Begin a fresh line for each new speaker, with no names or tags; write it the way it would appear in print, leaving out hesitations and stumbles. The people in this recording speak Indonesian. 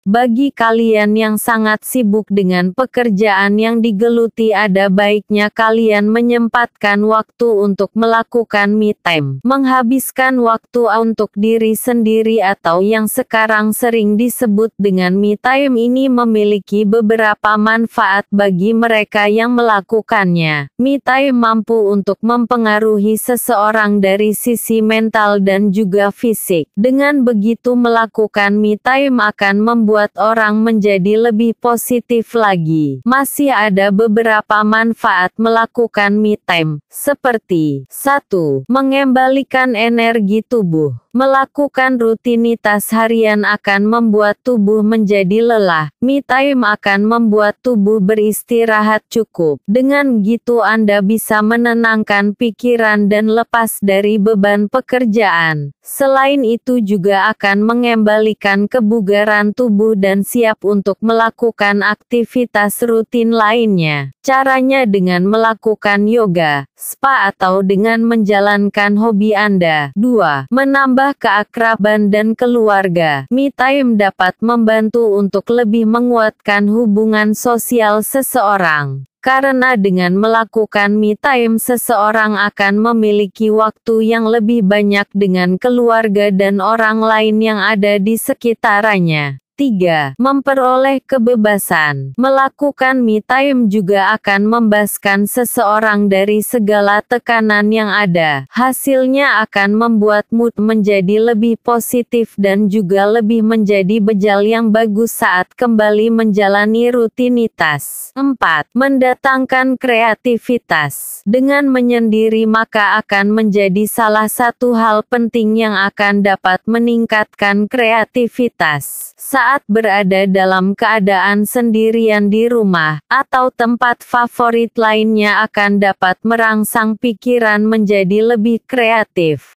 Bagi kalian yang sangat sibuk dengan pekerjaan yang digeluti, ada baiknya kalian menyempatkan waktu untuk melakukan me time. Menghabiskan waktu untuk diri sendiri atau yang sekarang sering disebut dengan me time ini memiliki beberapa manfaat bagi mereka yang melakukannya. Me time mampu untuk mempengaruhi seseorang dari sisi mental dan juga fisik. Dengan begitu, melakukan me time akan membuat orang menjadi lebih positif lagi. Masih ada beberapa manfaat melakukan me time, seperti 1. Mengembalikan energi tubuh. Melakukan rutinitas harian akan membuat tubuh menjadi lelah. Me time akan membuat tubuh beristirahat cukup. Dengan gitu Anda bisa menenangkan pikiran dan lepas dari beban pekerjaan. Selain itu juga akan mengembalikan kebugaran tubuh dan siap untuk melakukan aktivitas rutin lainnya. Caranya dengan melakukan yoga, spa atau dengan menjalankan hobi Anda. 2. Menambah keakraban dan keluarga. Me time dapat membantu untuk lebih menguatkan hubungan sosial seseorang. Karena dengan melakukan me time seseorang akan memiliki waktu yang lebih banyak dengan keluarga dan orang lain yang ada di sekitarnya. 3. Memperoleh kebebasan. Melakukan me time juga akan membebaskan seseorang dari segala tekanan yang ada. Hasilnya akan membuat mood menjadi lebih positif dan juga lebih menjadi bejal yang bagus saat kembali menjalani rutinitas. 4. Mendatangkan kreativitas. Dengan menyendiri maka akan menjadi salah satu hal penting yang akan dapat meningkatkan kreativitas. Saat berada dalam keadaan sendirian di rumah, atau tempat favorit lainnya akan dapat merangsang pikiran menjadi lebih kreatif.